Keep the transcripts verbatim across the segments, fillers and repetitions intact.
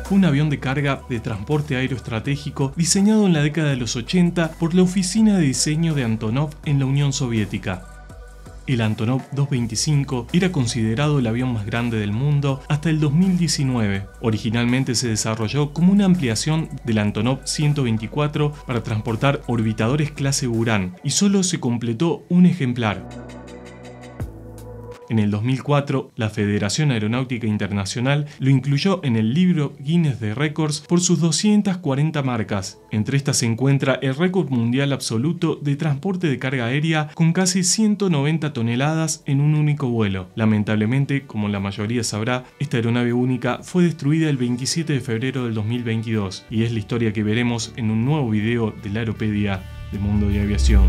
fue un avión de carga de transporte aéreo estratégico diseñado en la década de los ochenta por la Oficina de Diseño de Antonov en la Unión Soviética. El Antonov doscientos veinticinco era considerado el avión más grande del mundo hasta el dos mil diecinueve. Originalmente se desarrolló como una ampliación del Antonov ciento veinticuatro para transportar orbitadores clase Buran y solo se completó un ejemplar. En el dos mil cuatro, la Federación Aeronáutica Internacional lo incluyó en el libro Guinness de Récords por sus doscientas cuarenta marcas. Entre estas se encuentra el récord mundial absoluto de transporte de carga aérea con casi ciento noventa toneladas en un único vuelo. Lamentablemente, como la mayoría sabrá, esta aeronave única fue destruida el veintisiete de febrero del dos mil veintidós y es la historia que veremos en un nuevo video de la Aeropedia de Mundo de Aviación.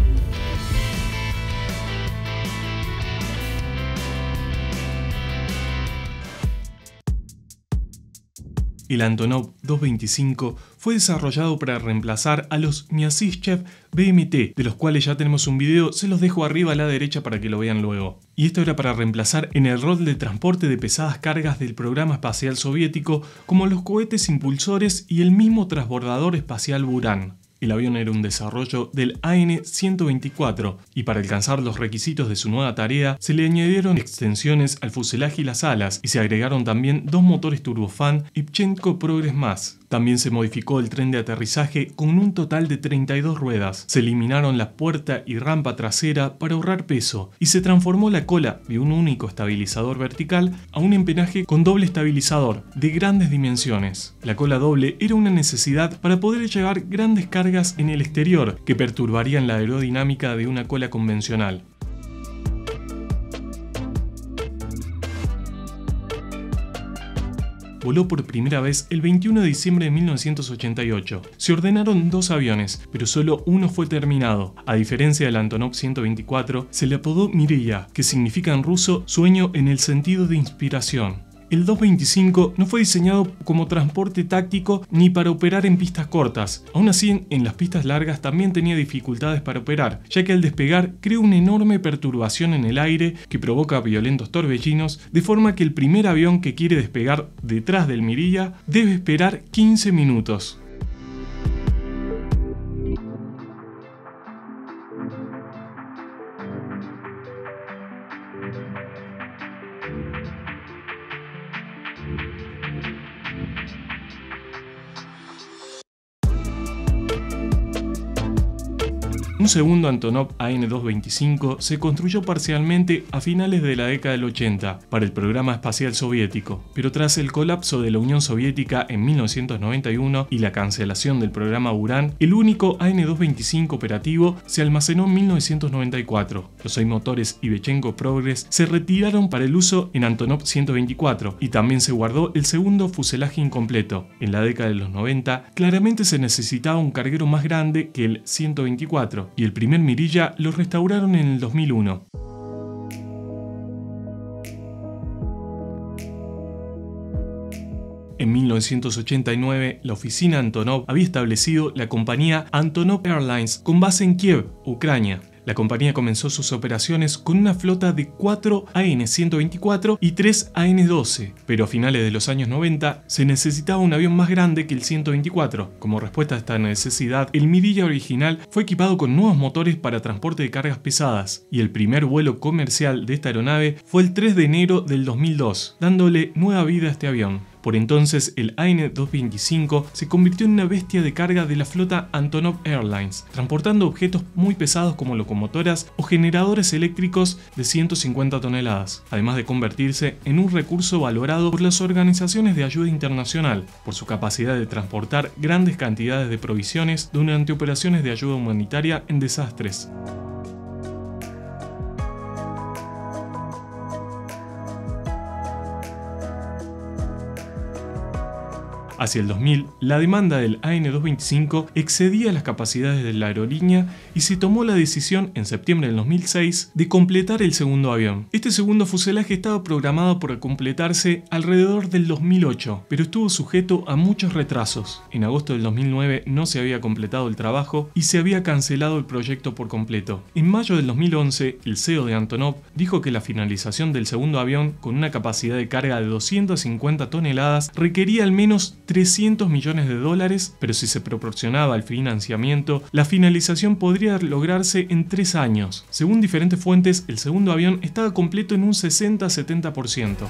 El Antonov doscientos veinticinco fue desarrollado para reemplazar a los Myasishchev B M T, de los cuales ya tenemos un video, se los dejo arriba a la derecha para que lo vean luego. Y esto era para reemplazar en el rol de transporte de pesadas cargas del programa espacial soviético, como los cohetes impulsores y el mismo transbordador espacial Buran. El avión era un desarrollo del A N ciento veinticuatro y para alcanzar los requisitos de su nueva tarea se le añadieron extensiones al fuselaje y las alas y se agregaron también dos motores turbofan Ivchenko Progress más. También se modificó el tren de aterrizaje con un total de treinta y dos ruedas. Se eliminaron la puerta y rampa trasera para ahorrar peso y se transformó la cola de un único estabilizador vertical a un empenaje con doble estabilizador de grandes dimensiones. La cola doble era una necesidad para poder llevar grandes cargas en el exterior que perturbarían la aerodinámica de una cola convencional. Voló por primera vez el veintiuno de diciembre de mil novecientos ochenta y ocho. Se ordenaron dos aviones, pero solo uno fue terminado. A diferencia del Antonov ciento veinticuatro, se le apodó Mireya, que significa en ruso sueño en el sentido de inspiración. El doscientos veinticinco no fue diseñado como transporte táctico ni para operar en pistas cortas. Aún así, en las pistas largas también tenía dificultades para operar, ya que al despegar crea una enorme perturbación en el aire que provoca violentos torbellinos, de forma que el primer avión que quiere despegar detrás del Mireya debe esperar quince minutos. Un segundo Antonov A N doscientos veinticinco se construyó parcialmente a finales de la década del ochenta para el programa espacial soviético, pero tras el colapso de la Unión Soviética en mil novecientos noventa y uno y la cancelación del programa Buran, el único A N doscientos veinticinco operativo se almacenó en mil novecientos noventa y cuatro. Los seis motores Ivchenko Progress se retiraron para el uso en Antonov ciento veinticuatro y también se guardó el segundo fuselaje incompleto. En la década de los noventa, claramente se necesitaba un carguero más grande que el ciento veinticuatro, y el primer Mireya lo restauraron en el dos mil uno. En mil novecientos ochenta y nueve, la oficina Antonov había establecido la compañía Antonov Airlines con base en Kiev, Ucrania. La compañía comenzó sus operaciones con una flota de cuatro A N ciento veinticuatro y tres A N doce, pero a finales de los años noventa se necesitaba un avión más grande que el ciento veinticuatro. Como respuesta a esta necesidad, el Mireya original fue equipado con nuevos motores para transporte de cargas pesadas, y el primer vuelo comercial de esta aeronave fue el tres de enero del dos mil dos, dándole nueva vida a este avión. Por entonces, el A N doscientos veinticinco se convirtió en una bestia de carga de la flota Antonov Airlines, transportando objetos muy pesados como locomotoras o generadores eléctricos de ciento cincuenta toneladas, además de convertirse en un recurso valorado por las organizaciones de ayuda internacional, por su capacidad de transportar grandes cantidades de provisiones durante operaciones de ayuda humanitaria en desastres. Hacia el dos mil, la demanda del A N doscientos veinticinco excedía las capacidades de la aerolínea y se tomó la decisión en septiembre del dos mil seis de completar el segundo avión. Este segundo fuselaje estaba programado para completarse alrededor del dos mil ocho, pero estuvo sujeto a muchos retrasos. En agosto del dos mil nueve no se había completado el trabajo y se había cancelado el proyecto por completo. En mayo del dos mil once, el C E O de Antonov dijo que la finalización del segundo avión, con una capacidad de carga de doscientas cincuenta toneladas, requería al menos trescientos millones de dólares, pero si se proporcionaba el financiamiento, la finalización podría lograrse en tres años. Según diferentes fuentes, el segundo avión estaba completo en un sesenta a setenta por ciento.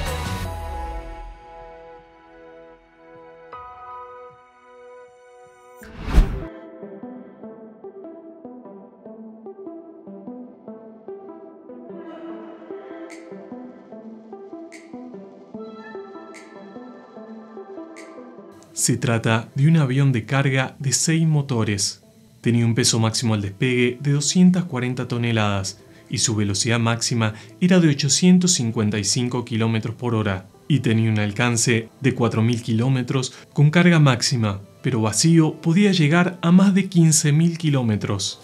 Se trata de un avión de carga de seis motores. Tenía un peso máximo al despegue de doscientas cuarenta toneladas y su velocidad máxima era de ochocientos cincuenta y cinco kilómetros por hora y tenía un alcance de cuatro mil kilómetros con carga máxima, pero vacío podía llegar a más de quince mil kilómetros.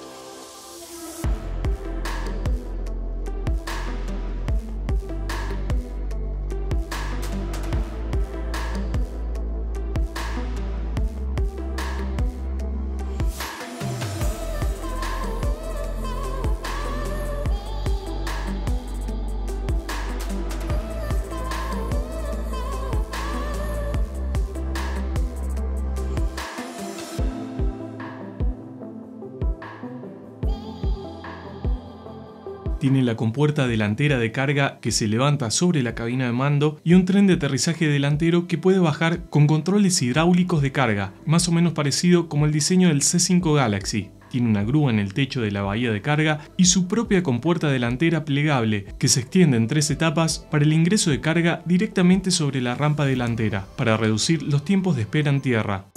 Tiene la compuerta delantera de carga que se levanta sobre la cabina de mando y un tren de aterrizaje delantero que puede bajar con controles hidráulicos de carga, más o menos parecido como el diseño del C cinco Galaxy. Tiene una grúa en el techo de la bahía de carga y su propia compuerta delantera plegable que se extiende en tres etapas para el ingreso de carga directamente sobre la rampa delantera, para reducir los tiempos de espera en tierra.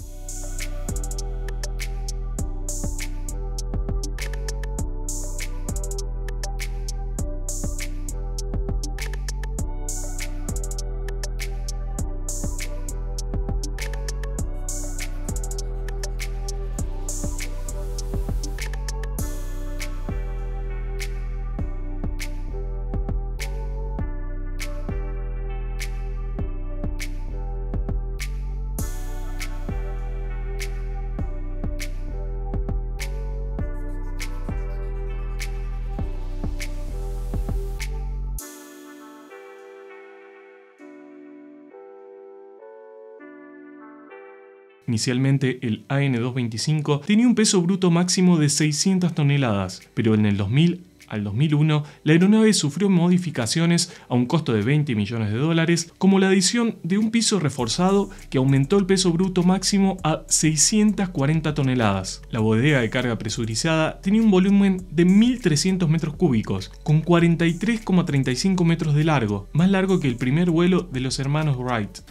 Inicialmente, el A N doscientos veinticinco tenía un peso bruto máximo de seiscientas toneladas, pero en el dos mil al dos mil uno la aeronave sufrió modificaciones a un costo de veinte millones de dólares, como la adición de un piso reforzado que aumentó el peso bruto máximo a seiscientas cuarenta toneladas. La bodega de carga presurizada tenía un volumen de mil trescientos metros cúbicos, con cuarenta y tres coma treinta y cinco metros de largo, más largo que el primer vuelo de los hermanos Wright.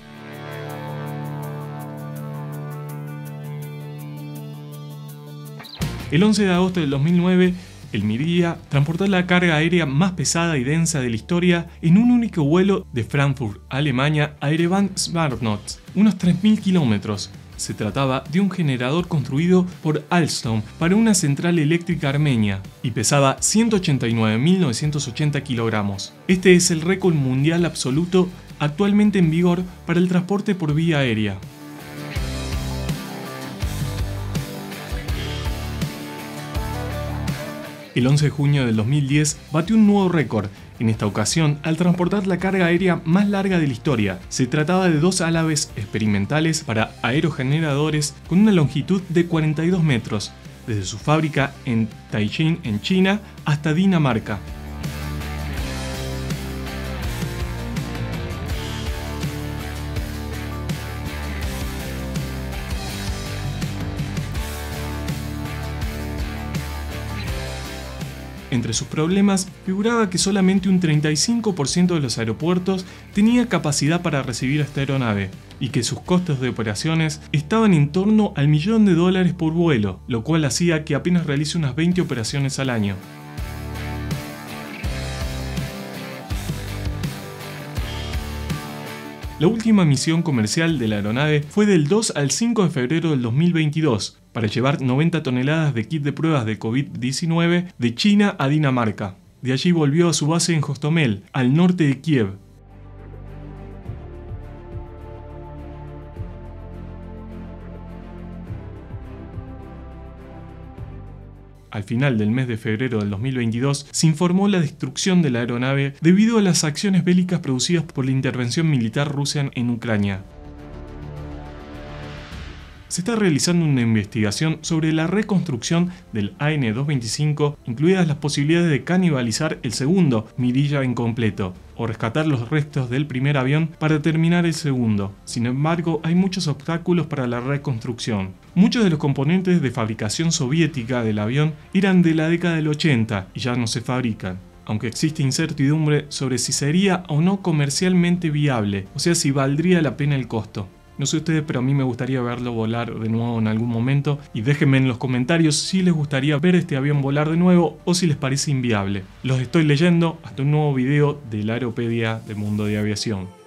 El once de agosto del dos mil nueve, el Miriya transportó la carga aérea más pesada y densa de la historia en un único vuelo de Frankfurt, Alemania, a Erevan Zvartnots, unos tres mil kilómetros. Se trataba de un generador construido por Alstom para una central eléctrica armenia y pesaba ciento ochenta y nueve mil novecientos ochenta kilogramos. Este es el récord mundial absoluto actualmente en vigor para el transporte por vía aérea. El once de junio del dos mil diez batió un nuevo récord, en esta ocasión al transportar la carga aérea más larga de la historia. Se trataba de dos alaves experimentales para aerogeneradores con una longitud de cuarenta y dos metros, desde su fábrica en Tianjin, en China, hasta Dinamarca. Entre sus problemas figuraba que solamente un treinta y cinco por ciento de los aeropuertos tenía capacidad para recibir esta aeronave y que sus costos de operaciones estaban en torno al millón de dólares por vuelo, lo cual hacía que apenas realice unas veinte operaciones al año. La última misión comercial de la aeronave fue del dos al cinco de febrero del dos mil veintidós, para llevar noventa toneladas de kit de pruebas de COVID diecinueve de China a Dinamarca. De allí volvió a su base en Hostomel, al norte de Kiev. Al final del mes de febrero del dos mil veintidós se informó la destrucción de la aeronave debido a las acciones bélicas producidas por la intervención militar rusa en Ucrania. Se está realizando una investigación sobre la reconstrucción del A N doscientos veinticinco, incluidas las posibilidades de canibalizar el segundo mirilla incompleto, o rescatar los restos del primer avión para terminar el segundo. Sin embargo, hay muchos obstáculos para la reconstrucción. Muchos de los componentes de fabricación soviética del avión eran de la década del ochenta y ya no se fabrican, aunque existe incertidumbre sobre si sería o no comercialmente viable, o sea, si valdría la pena el costo. No sé ustedes, pero a mí me gustaría verlo volar de nuevo en algún momento, y déjenme en los comentarios si les gustaría ver este avión volar de nuevo o si les parece inviable. Los estoy leyendo. Hasta un nuevo video de la Aeropedia del Mundo de Aviación.